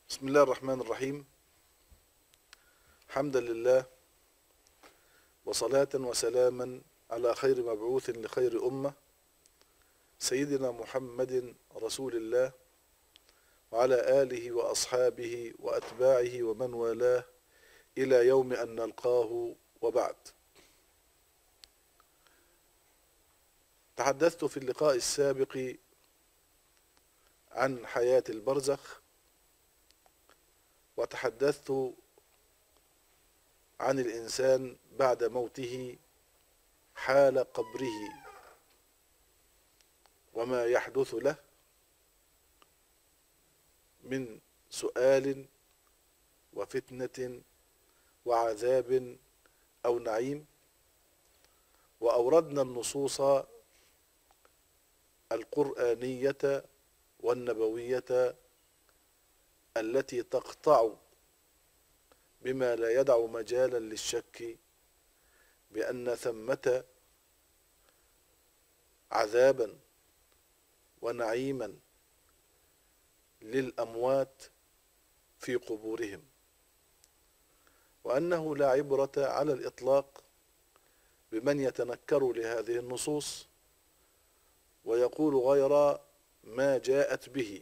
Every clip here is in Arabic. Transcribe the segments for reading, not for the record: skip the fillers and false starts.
بسم الله الرحمن الرحيم. حمدا لله وصلاة وسلاما على خير مبعوث لخير أمة سيدنا محمد رسول الله وعلى آله وأصحابه وأتباعه ومن والاه إلى يوم أن نلقاه. وبعد، تحدثت في اللقاء السابق عن حياة البرزخ، وتحدثت عن الإنسان بعد موته حال قبره وما يحدث له من سؤال وفتنة وعذاب أو نعيم، وأوردنا النصوص القرآنية والنبوية التي تقطع بما لا يدع مجالا للشك بأن ثمة عذابا ونعيما للأموات في قبورهم، وأنه لا عبرة على الإطلاق بمن يتنكر لهذه النصوص ويقول غير ما جاءت به،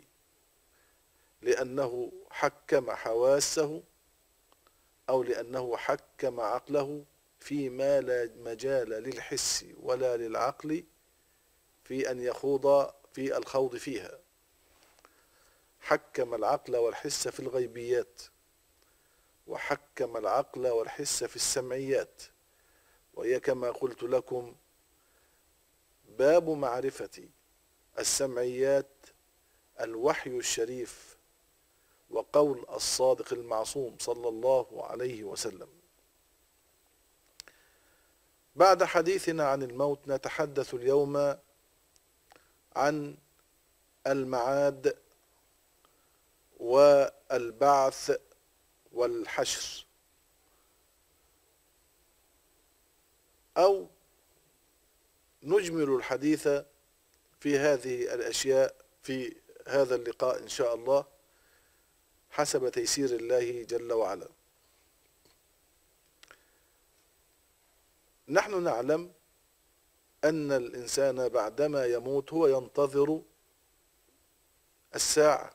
لأنه حكم حواسه أو لأنه حكم عقله فيما لا مجال للحس ولا للعقل في أن يخوض في الخوض فيها. حكم العقل والحس في الغيبيات، وحكم العقل والحس في السمعيات، وهي كما قلت لكم باب معرفة السمعيات الوحي الشريف وقول الصادق المعصوم صلى الله عليه وسلم. بعد حديثنا عن الموت نتحدث اليوم عن المعاد والبعث والحشر، أو نجمل الحديث في هذه الأشياء في هذا اللقاء إن شاء الله حسب تيسير الله جل وعلا. نحن نعلم أن الإنسان بعدما يموت هو ينتظر الساعة،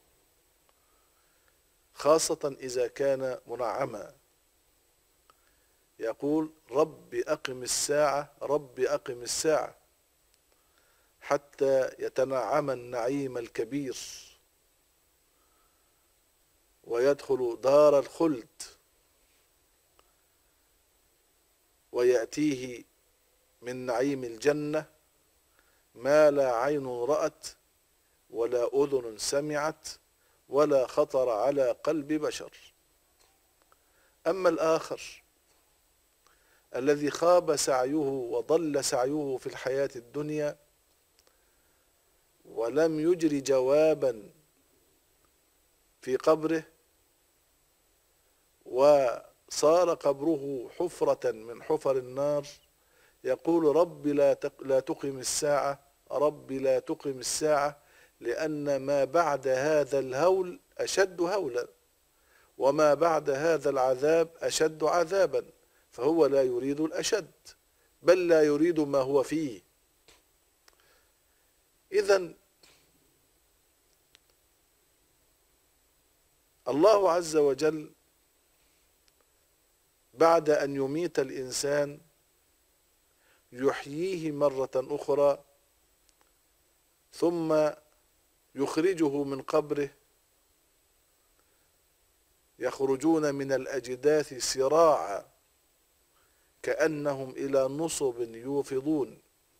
خاصة إذا كان منعما، يقول رب أقم الساعة رب أقم الساعة حتى يتنعم النعيم الكبير ويدخل دار الخلد ويأتيه من نعيم الجنة ما لا عين رأت ولا أذن سمعت ولا خطر على قلب بشر. أما الآخر الذي خاب سعيه وضل سعيه في الحياة الدنيا ولم يجر جوابا في قبره، وصار قبره حفرة من حفر النار، يقول رب لا تقم الساعة رب لا تقم الساعة، لأن ما بعد هذا الهول أشد هولا وما بعد هذا العذاب أشد عذابا، فهو لا يريد الأشد بل لا يريد ما هو فيه. إذن الله عز وجل بعد أن يميت الإنسان يحييه مرة أخرى، ثم يخرجه من قبره، يخرجون من الأجداث سراعا كأنهم إلى نصب يوفضون،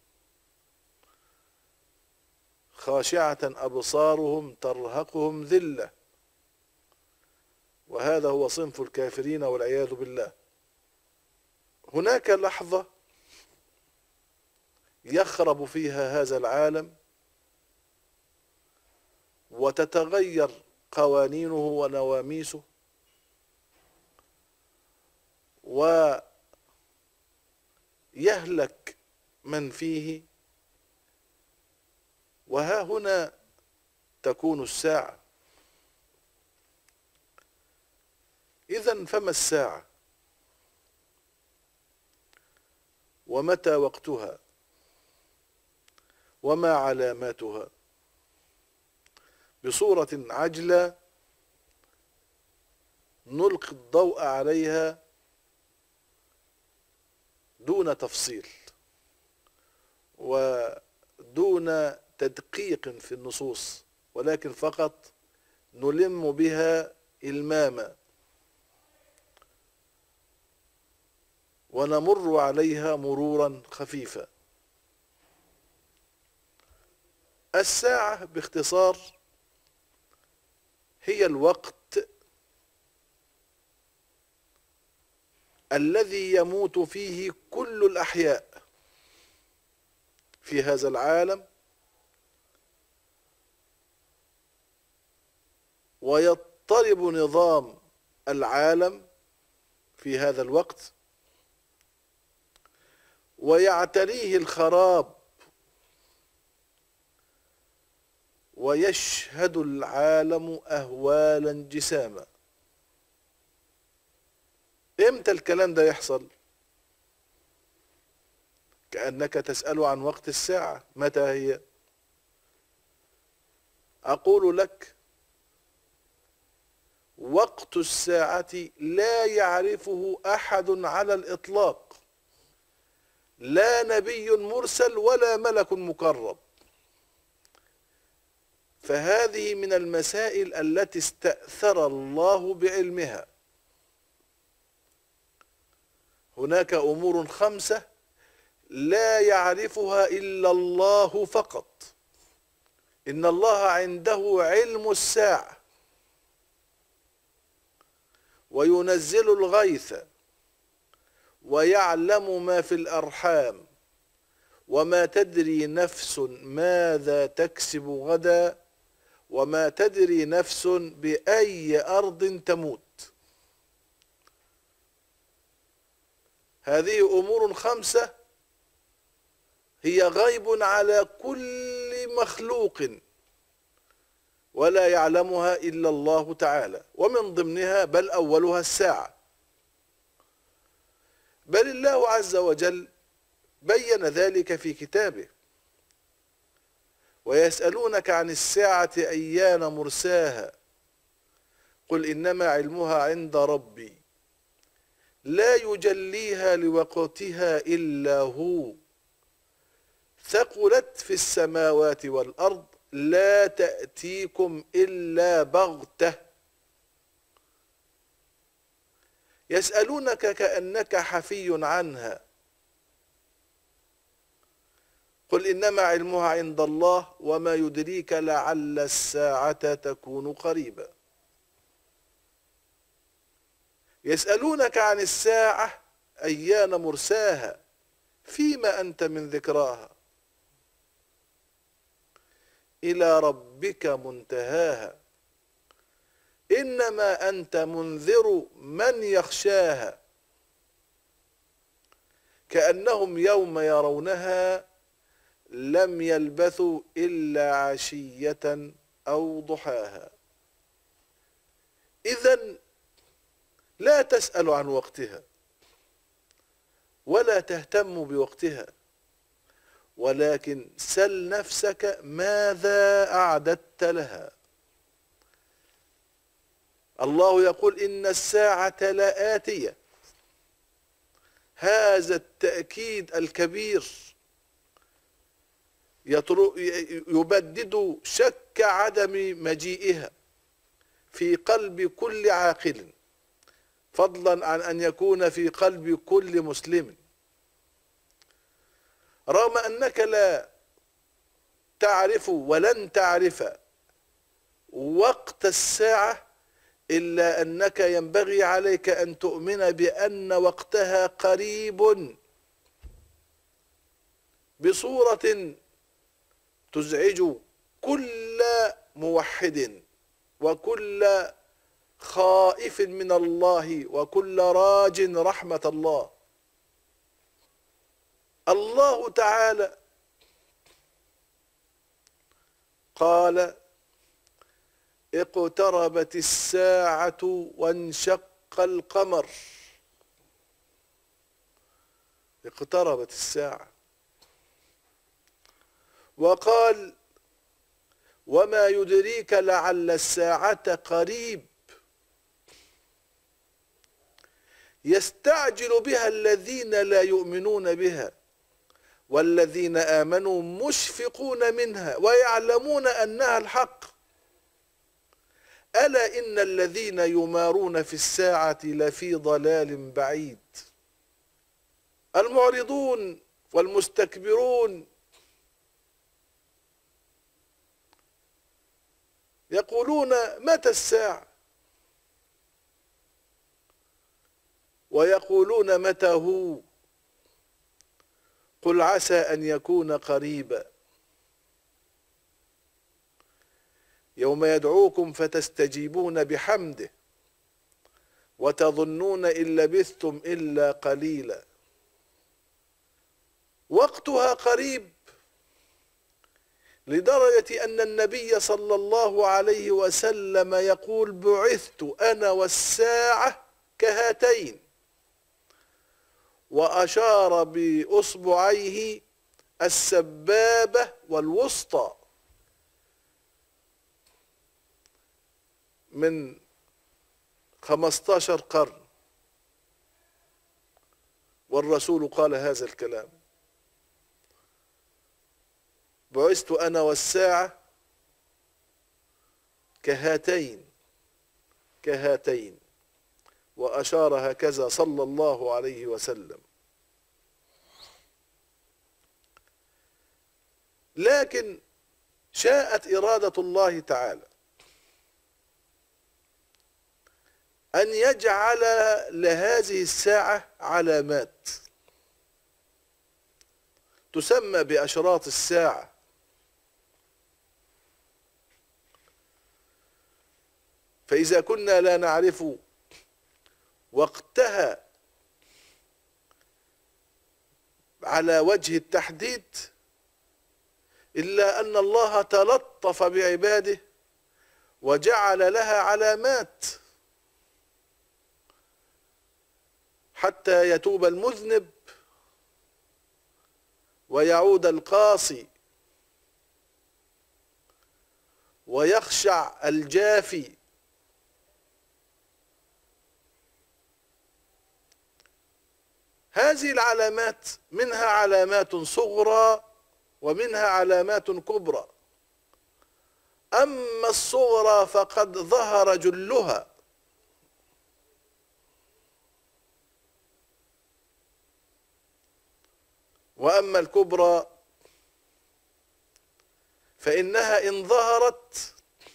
خاشعة أبصارهم ترهقهم ذلة، وهذا هو صنف الكافرين والعياذ بالله. هناك لحظة يخرب فيها هذا العالم وتتغير قوانينه ونواميسه ويهلك من فيه، وها هنا تكون الساعة. إذن فما الساعة؟ ومتى وقتها؟ وما علاماتها؟ بصورة عجلة نلقي الضوء عليها دون تفصيل ودون تدقيق في النصوص، ولكن فقط نلم بها إلماما ونمر عليها مرورا خفيفا. الساعة باختصار هي الوقت الذي يموت فيه كل الأحياء في هذا العالم، ويضطرب نظام العالم في هذا الوقت، ويعتريه الخراب، ويشهد العالم أهوالا جساما. امتى الكلام ده يحصل؟ كأنك تسأل عن وقت الساعة، متى هي؟ أقول لك وقت الساعة لا يعرفه أحد على الإطلاق، لا نبي مرسل ولا ملك مقرب. فهذه من المسائل التي استأثر الله بعلمها. هناك أمور 5 لا يعرفها إلا الله فقط. إن الله عنده علم الساعة، وينزل الغيث، ويعلم ما في الأرحام، وما تدري نفس ماذا تكسب غدا، وما تدري نفس بأي أرض تموت. هذه أمور 5 هي غيب على كل مخلوق، ولا يعلمها إلا الله تعالى. ومن ضمنها بل أولها الساعة. بل الله عز وجل بين ذلك في كتابه: ويسألونك عن الساعة أيان مرساها قل إنما علمها عند ربي لا يجليها لوقتها إلا هو ثقلت في السماوات والأرض لا تأتيكم إلا بغتة. يسألونك كأنك حفي عنها قل إنما علمها عند الله وما يدريك لعل الساعة تكون قريبا. يسألونك عن الساعة أيان مرساها فيما أنت من ذكراها إلى ربك منتهاها إنما أنت منذر من يخشاها كأنهم يوم يرونها لم يلبثوا إلا عشية أو ضحاها. إذن لا تسأل عن وقتها ولا تهتم بوقتها، ولكن سل نفسك ماذا أعددت لها. الله يقول إن الساعة لآتية. هذا التأكيد الكبير يبدد شك عدم مجيئها في قلب كل عاقل، فضلا عن أن يكون في قلب كل مسلم. رغم أنك لا تعرف ولن تعرف وقت الساعة، إلا أنك ينبغي عليك أن تؤمن بأن وقتها قريب بصورة تزعج كل موحد وكل خائف من الله وكل راج رحمة الله. الله تعالى قال اقتربت الساعة وانشق وانشق القمر. اقتربت الساعة. وقال وما يدريك لعل الساعة قريب يستعجل بها الذين لا يؤمنون بها والذين آمنوا مشفقون منها ويعلمون أنها الحق ألا إن الذين يمارون في الساعة لفي ضلال بعيد. المعرضون والمستكبرون يقولون متى الساعة ويقولون متى هو قل عسى أن يكون قريبا يوم يدعوكم فتستجيبون بحمده وتظنون إن لبثتم إلا قليلا. وقتها قريب لدرجة أن النبي صلى الله عليه وسلم يقول بعثت أنا والساعة كهاتين، وأشار بأصبعيه السبابة والوسطى من 15 قرن، والرسول قال هذا الكلام: بعثت أنا والساعة كهاتين، وأشار هكذا صلى الله عليه وسلم. لكن شاءت إرادة الله تعالى أن يجعل لهذه الساعة علامات تسمى بأشراط الساعة. فإذا كنا لا نعرف وقتها على وجه التحديد إلا أن الله تلطف بعباده وجعل لها علامات حتى يتوب المذنب ويعود القاصي ويخشع الجافي. هذه العلامات منها علامات صغرى ومنها علامات كبرى. أما الصغرى فقد ظهر جلها، وأما الكبرى فإنها إن ظهرت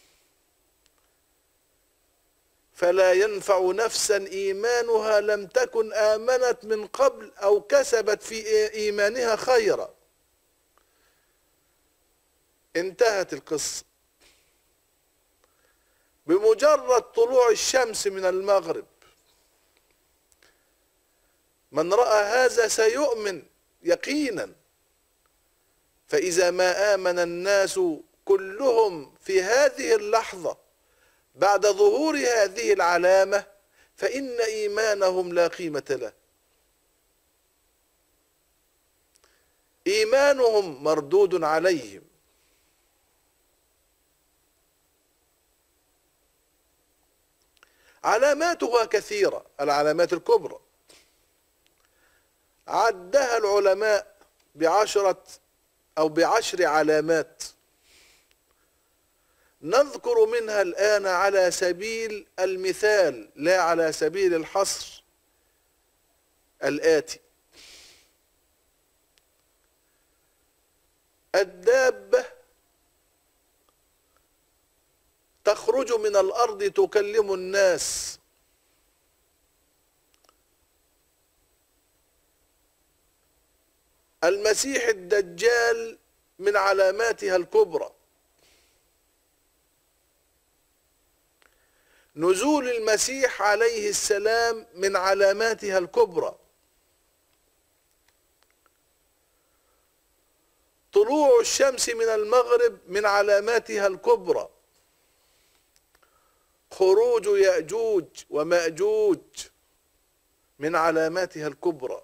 فلا ينفع نفسا إيمانها لم تكن آمنت من قبل أو كسبت في إيمانها خيرا. انتهت القصة. بمجرد طلوع الشمس من المغرب من رأى هذا سيؤمن يقينا. فإذا ما آمن الناس كلهم في هذه اللحظة بعد ظهور هذه العلامة فإن إيمانهم لا قيمة له. إيمانهم مردود عليهم. علاماتها كثيرة. العلامات الكبرى عدها العلماء بعشر علامات، نذكر منها الآن على سبيل المثال لا على سبيل الحصر الآتي. الدابة تخرج من الأرض تكلم الناس. المسيح الدجال من علاماتها الكبرى. نزول المسيح عليه السلام من علاماتها الكبرى. طلوع الشمس من المغرب من علاماتها الكبرى. خروج يأجوج ومأجوج من علاماتها الكبرى.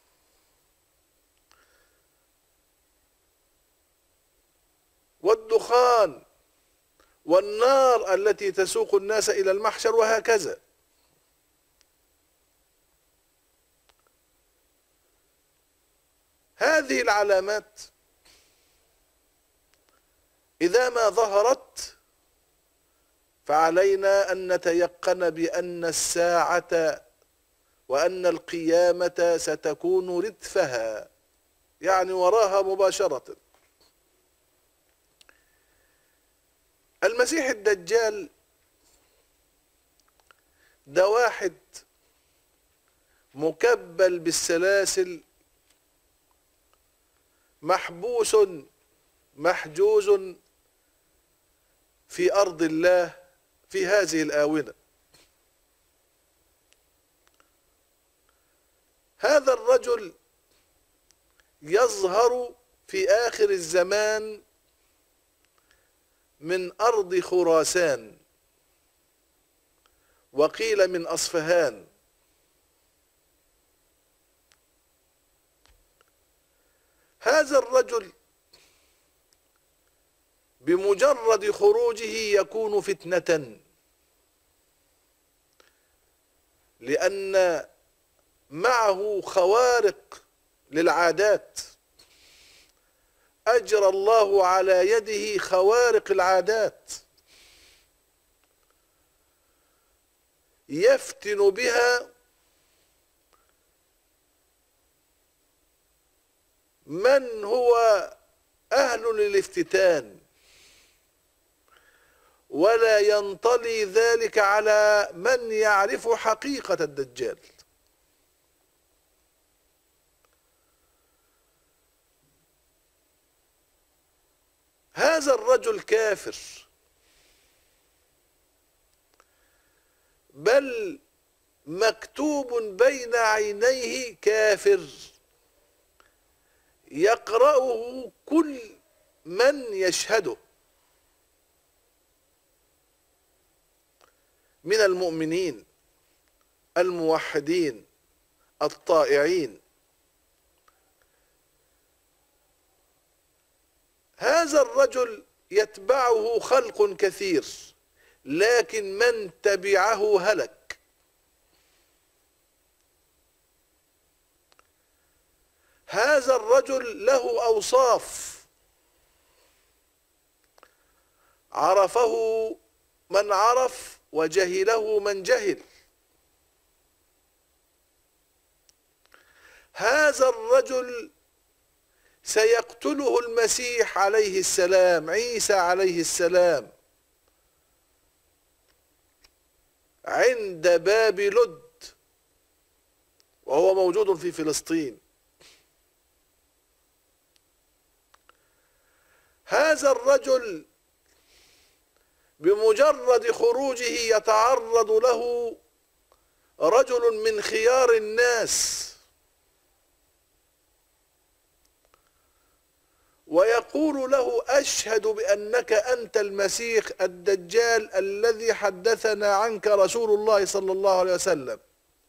والدخان والنار التي تسوق الناس إلى المحشر، وهكذا. هذه العلامات إذا ما ظهرت فعلينا أن نتيقن بأن الساعة وأن القيامة ستكون ردفها، يعني وراها مباشرة. المسيح الدجال ده واحد مكبل بالسلاسل، محبوس محجوز في أرض الله في هذه الآونة. هذا الرجل يظهر في آخر الزمان من أرض خراسان، وقيل من أصفهان. هذا الرجل بمجرد خروجه يكون فتنة، لأن معه خوارق للعادات، أجرى الله على يده خوارق العادات يفتن بها من هو أهل للافتتان، ولا ينطلي ذلك على من يعرف حقيقة الدجال. هذا الرجل كافر، بل مكتوب بين عينيه كافر، يقرأه كل من يشهده من المؤمنين الموحدين الطائعين. هذا الرجل يتبعه خلق كثير، لكن من تبعه هلك. هذا الرجل له أوصاف عرفه من عرف وجهله من جهل. هذا الرجل سيقتله المسيح عليه السلام، عيسى عليه السلام، عند باب لد، وهو موجود في فلسطين. هذا الرجل بمجرد خروجه يتعرض له رجل من خيار الناس ويقول له: أشهد بأنك أنت المسيح الدجال الذي حدثنا عنك رسول الله صلى الله عليه وسلم.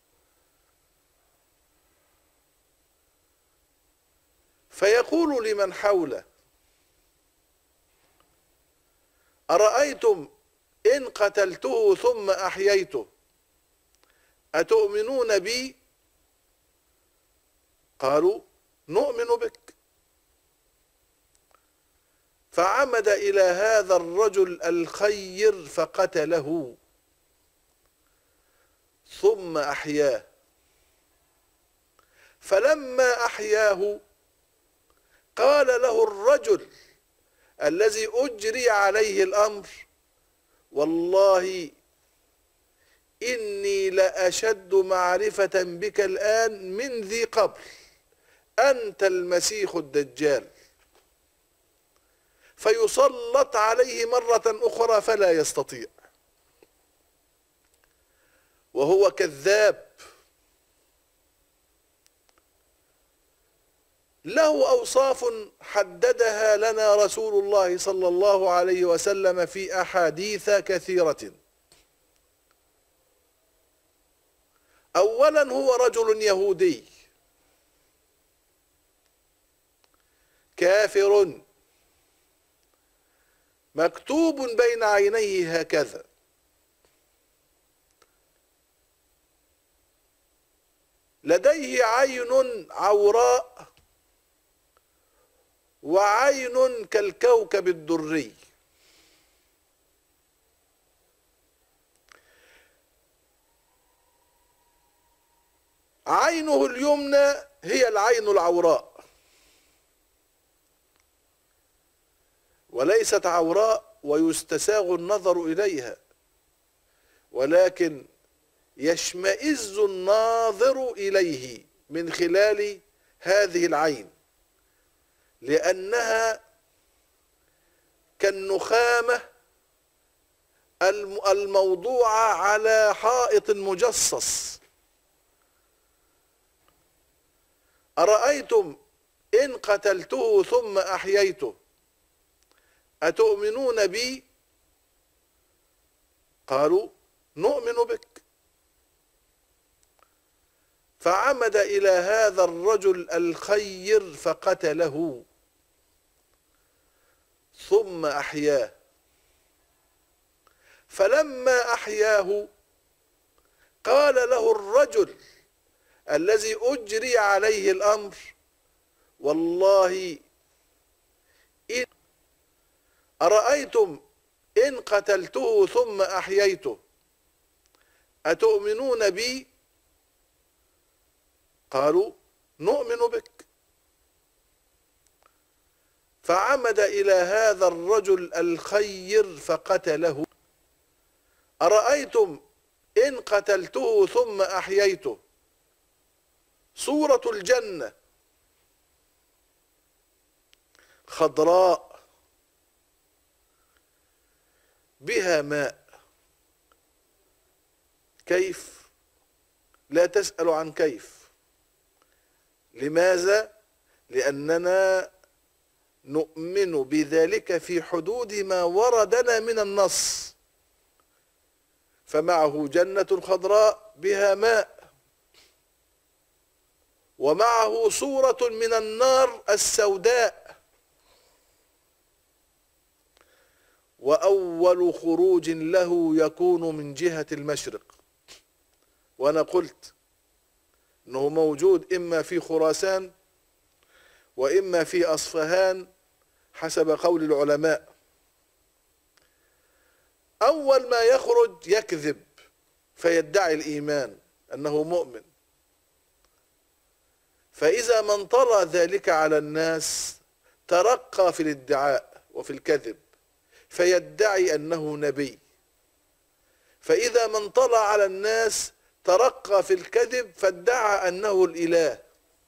فيقول لمن حوله: أرأيتم إن قتلته ثم أحييته أتؤمنون بي؟ قالوا: نؤمن بك. فعمد إلى هذا الرجل الخير فقتله ثم أحياه. فلما أحياه قال له الرجل الذي أجري عليه الأمر: والله إني لأشد معرفة بك الآن من ذي قبل، أنت المسيح الدجال. فيسلط عليه مرة أخرى فلا يستطيع، وهو كذاب. له أوصاف حددها لنا رسول الله صلى الله عليه وسلم في أحاديث كثيرة. أولا هو رجل يهودي كافر مكتوب بين عينيه هكذا: لديه عين عوراء وعين كالكوكب الدري. عينه اليمنى هي العين العوراء، وليست عوراء ويستساغ النظر إليها، ولكن يشمئز الناظر إليه من خلال هذه العين، لأنها كالنخامة الموضوعة على حائط مجصص. أرأيتم إن قتلته ثم أحييته أتؤمنون بي؟ قالوا: نؤمن بك. فعمد إلى هذا الرجل الخير فقتله ثم أحياه. فلما أحياه قال له الرجل الذي أجري عليه الأمر: والله إن أرأيتم إن قتلته ثم أحييته أتؤمنون بي؟ قالوا: نؤمن بك. فعمد إلى هذا الرجل الخير فقتله. أرأيتم إن قتلته ثم أحييته صورة الجنة خضراء بها ماء. كيف؟ لا تسأل عن كيف. لماذا؟ لأننا نؤمن بذلك في حدود ما وردنا من النص. فمعه جنة خضراء بها ماء، ومعه صورة من النار السوداء. وأول خروج له يكون من جهة المشرق. وأنا قلت أنه موجود إما في خراسان وإما في أصفهان حسب قول العلماء. أول ما يخرج يكذب فيدعي الإيمان أنه مؤمن، فإذا من طرأ ذلك على الناس ترقى في الادعاء وفي الكذب فيدعي أنه نبي، فإذا من طلع على الناس ترقى في الكذب فادعى أنه الإله.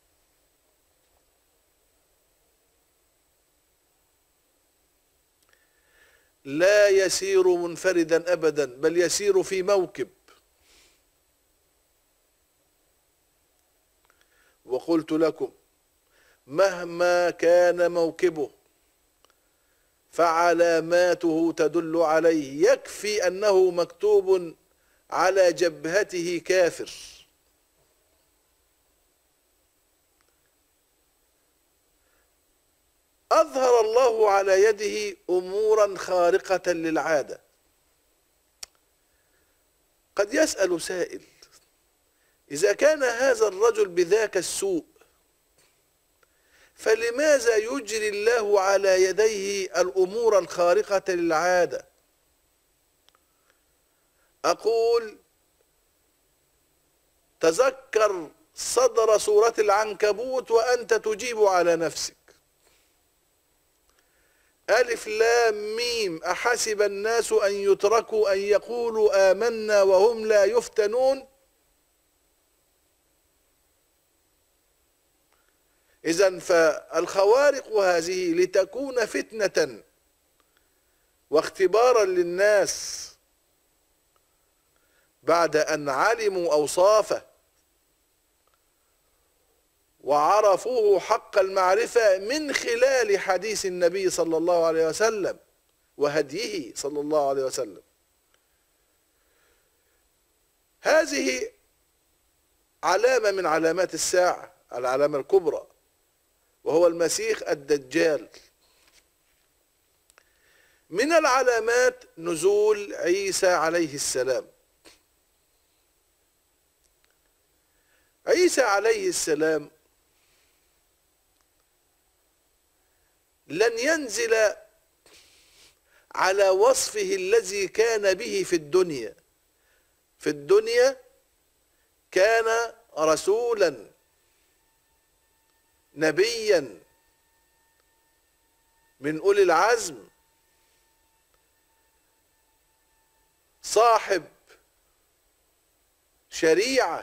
لا يسير منفردا أبدا، بل يسير في موكب. وقلت لكم مهما كان موكبه فعلاماته تدل عليه، يكفي أنه مكتوب على جبهته كافر. أظهر الله على يده أمورا خارقة للعادة. قد يسأل سائل: إذا كان هذا الرجل بذاك السوء فلماذا يجري الله على يديه الأمور الخارقة للعادة؟ أقول: تذكر صدر سورة العنكبوت وأنت تجيب على نفسك. ألف لام ميم أحسب الناس أن يتركوا أن يقولوا آمنا وهم لا يفتنون. إذن فالخوارق هذه لتكون فتنة واختبارا للناس بعد أن علموا أوصافه وعرفوه حق المعرفة من خلال حديث النبي صلى الله عليه وسلم وهديه صلى الله عليه وسلم. هذه علامة من علامات الساعة، العلامة الكبرى، وهو المسيح الدجال. من العلامات نزول عيسى عليه السلام. عيسى عليه السلام لن ينزل على وصفه الذي كان به في الدنيا. في الدنيا كان رسولا نبيا من أولي العزم، صاحب شريعة،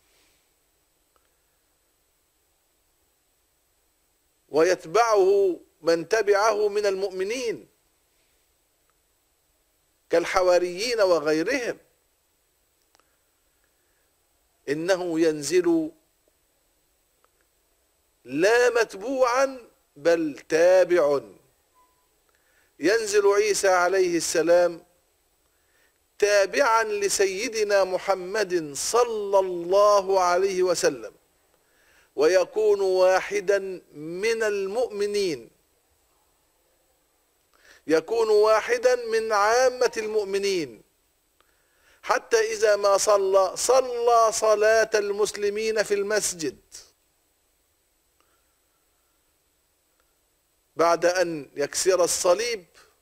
ويتبعه من تبعه من المؤمنين كالحواريين وغيرهم. إنه ينزل لا متبوعا بل تابع. ينزل عيسى عليه السلام تابعا لسيدنا محمد صلى الله عليه وسلم، ويكون واحدا من المؤمنين، يكون واحدا من عامة المؤمنين، حتى إذا ما صلى صلاة المسلمين في المسجد بعد أن يكسر الصليب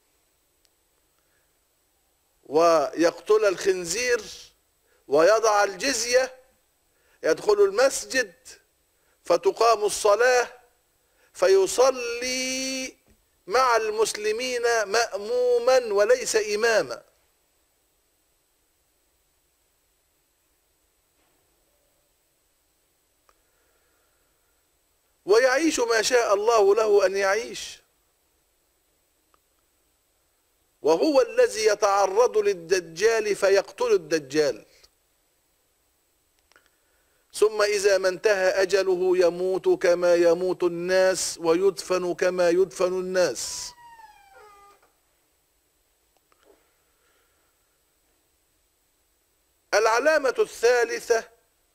ويقتل الخنزير ويضع الجزية، يدخل المسجد فتقام الصلاة فيصلي مع المسلمين مأموما وليس إماما. ويعيش ما شاء الله له أن يعيش، وهو الذي يتعرض للدجال فيقتل الدجال، ثم إذا ما انتهى أجله يموت كما يموت الناس ويدفن كما يدفن الناس. العلامة الثالثة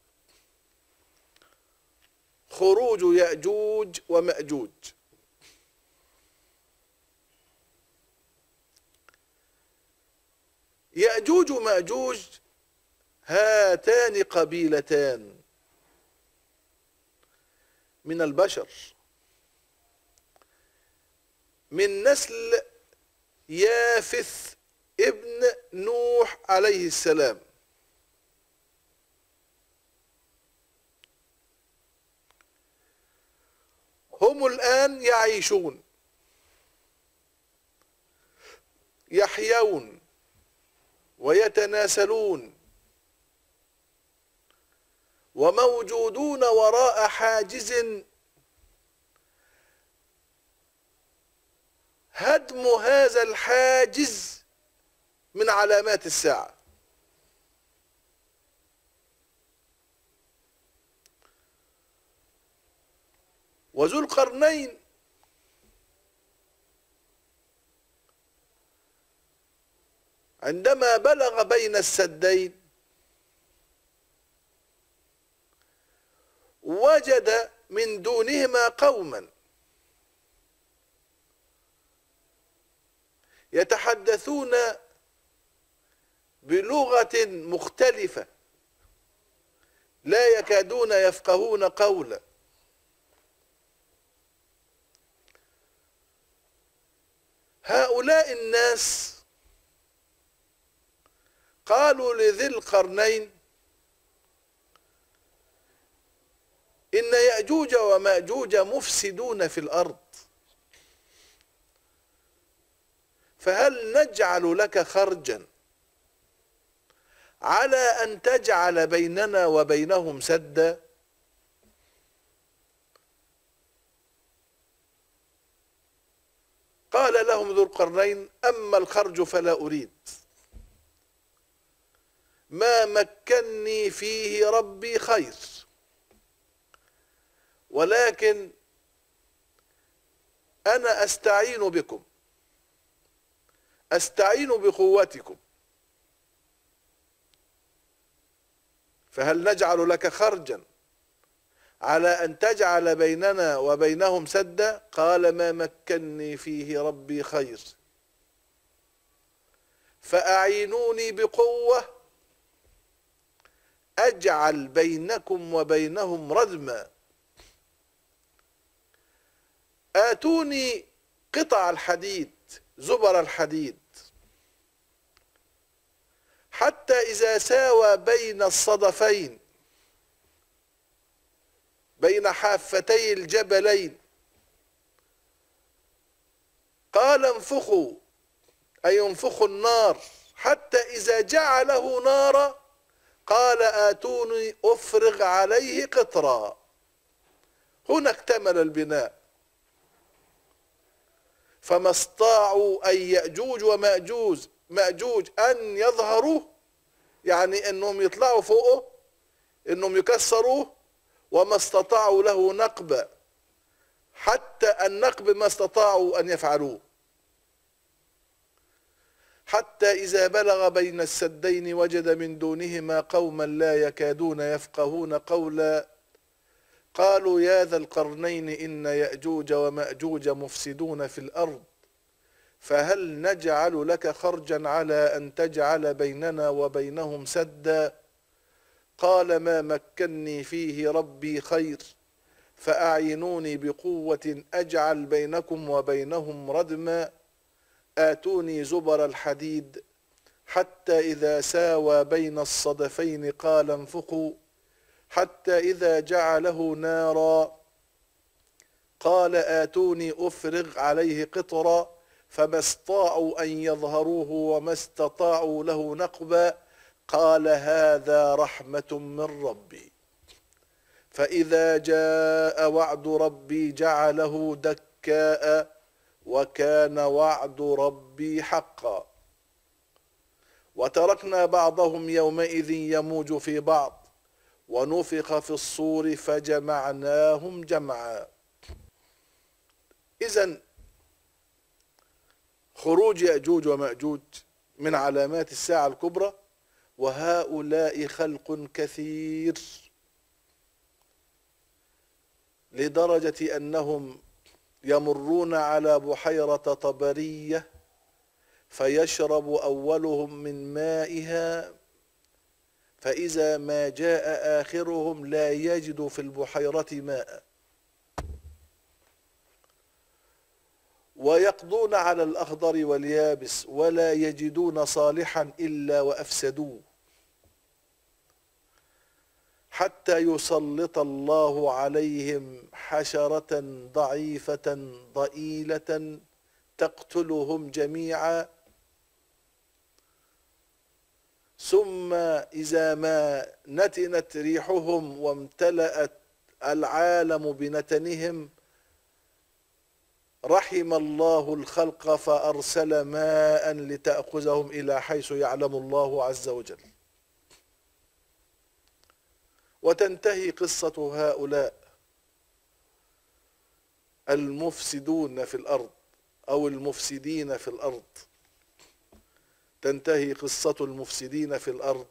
خروج يأجوج ومأجوج. يأجوج ومأجوج هاتان قبيلتان من البشر من نسل يافث ابن نوح عليه السلام. هم الآن يعيشون، يحيون ويتناسلون وموجودون وراء حاجز هدم هذا الحاجز من علامات الساعة. وذو القرنين عندما بلغ بين السدين وجد من دونهما قوما يتحدثون بلغة مختلفة لا يكادون يفقهون قولا. هؤلاء الناس قالوا لذي القرنين إن يأجوج ومأجوج مفسدون في الأرض، فهل نجعل لك خرجا على أن تجعل بيننا وبينهم سدا؟ قال لهم ذو القرنين أما الخرج فلا أريد، ما مكنني فيه ربي خير، ولكن أنا أستعين بكم، أستعين بقوتكم. فهل نجعل لك خرجا على أن تجعل بيننا وبينهم سدا؟ قال ما مكني فيه ربي خير فأعينوني بقوة أجعل بينكم وبينهم ردما. آتوني قطع الحديد، زبر الحديد، حتى إذا ساوى بين الصدفين، بين حافتي الجبلين، قال انفخوا، أي انفخوا النار، حتى إذا جعله نارا قال آتوني أفرغ عليه قطرا. هنا اكتمل البناء. فما استطاعوا أن يأجوج ومأجوج أن يظهروه، يعني أنهم يطلعوا فوقه، أنهم يكسروه، وما استطاعوا له نقب، حتى النقب ما استطاعوا أن يفعلوه. حتى إذا بلغ بين السدين وجد من دونهما قوما لا يكادون يفقهون قولا قالوا يا ذا القرنين إن يأجوج ومأجوج مفسدون في الأرض فهل نجعل لك خرجا على أن تجعل بيننا وبينهم سدا؟ قال ما مكني فيه ربي خير فأعينوني بقوة أجعل بينكم وبينهم ردما. آتوني زبر الحديد حتى إذا ساوى بين الصدفين قال انفخوا، حتى إذا جعله نارا قال آتوني أفرغ عليه قطرا، فما استطاعوا أن يظهروه وما استطاعوا له نقبا. قال هذا رحمة من ربي، فإذا جاء وعد ربي جعله دكاء وكان وعد ربي حقا. وتركنا بعضهم يومئذ يموج في بعض ونفخ في الصور فجمعناهم جمعا. إذن خروج يأجوج ومأجوج من علامات الساعة الكبرى، وهؤلاء خلق كثير لدرجة أنهم يمرون على بحيرة طبرية فيشرب أولهم من مائها، فإذا ما جاء آخرهم لا يجد في البحيرة ماء، ويقضون على الأخضر واليابس ولا يجدون صالحا إلا وأفسدوه، حتى يسلط الله عليهم حشرة ضعيفة ضئيلة تقتلهم جميعا. ثم إذا ما نتنت ريحهم وامتلأت العالم بنتنهم رحم الله الخلق فأرسل ماء لتأخذهم إلى حيث يعلم الله عز وجل. وتنتهي قصة هؤلاء المفسدون في الأرض أو المفسدين في الأرض، تنتهي قصة المفسدين في الأرض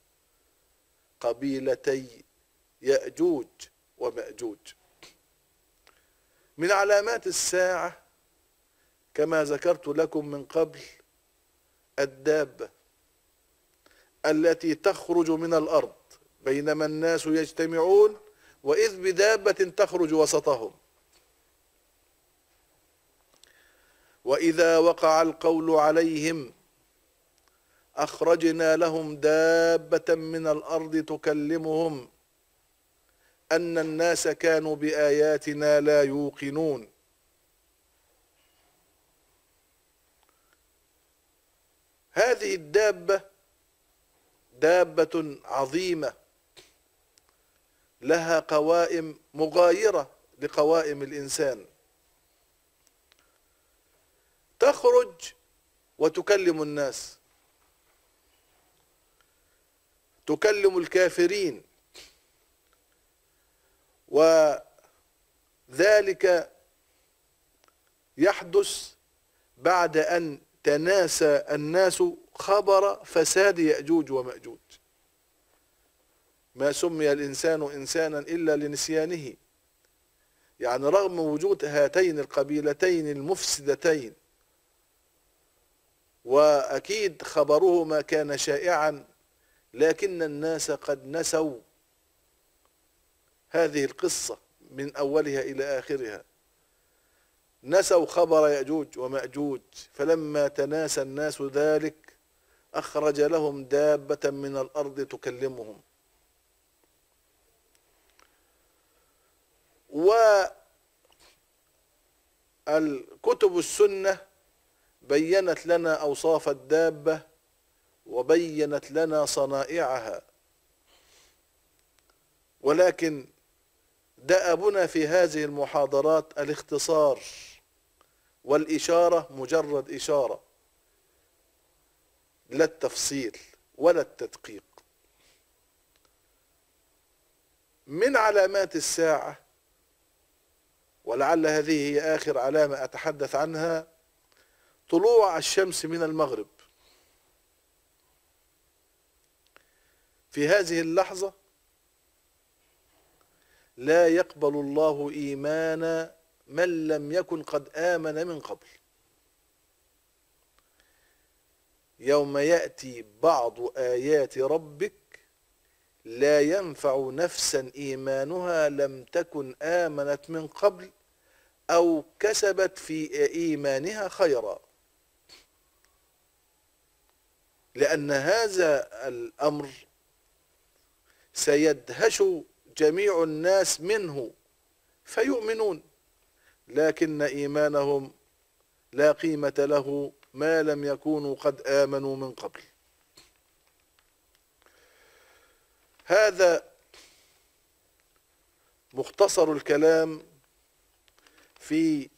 قبيلتي يأجوج ومأجوج. من علامات الساعة كما ذكرت لكم من قبل الدابة التي تخرج من الأرض بينما الناس يجتمعون وإذ بدابة تخرج وسطهم. وإذا وقع القول عليهم أخرجنا لهم دابة من الأرض تكلمهم أن الناس كانوا بآياتنا لا يوقنون. هذه الدابة دابة عظيمة لها قوائم مغايرة لقوائم الإنسان، تخرج وتكلم الناس، تكلم الكافرين، وذلك يحدث بعد أن تناسى الناس خبر فساد يأجوج ومأجوج. ما سمي الإنسان إنسانا إلا لنسيانه. يعني رغم وجود هاتين القبيلتين المفسدتين، وأكيد خبرهما كان شائعا، لكن الناس قد نسوا هذه القصة من أولها إلى آخرها، نسوا خبر يأجوج ومأجوج. فلما تناسى الناس ذلك أخرج لهم دابة من الأرض تكلمهم. والكتب السنة بينت لنا أوصاف الدابة وبينت لنا صنائعها، ولكن دأبنا في هذه المحاضرات الاختصار والإشارة، مجرد إشارة، لا التفصيل ولا التدقيق. من علامات الساعة، ولعل هذه هي آخر علامة أتحدث عنها، طلوع الشمس من المغرب. في هذه اللحظة لا يقبل الله إيمان من لم يكن قد آمن من قبل. يوم يأتي بعض آيات ربك لا ينفع نفسا إيمانها لم تكن آمنت من قبل أو كسبت في إيمانها خيرا. لأن هذا الأمر سيدهش جميع الناس منه فيؤمنون، لكن إيمانهم لا قيمة له ما لم يكونوا قد آمنوا من قبل. هذا مختصر الكلام في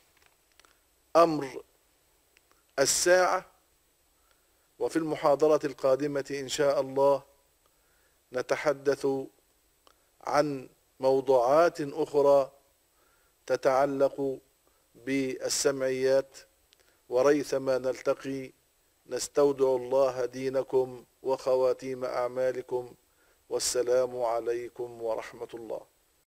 أمر الساعة، وفي المحاضرة القادمة إن شاء الله نتحدث عن موضوعات أخرى تتعلق بالسمعيات. وريثما نلتقي نستودع الله دينكم وخواتيم أعمالكم، والسلام عليكم ورحمة الله.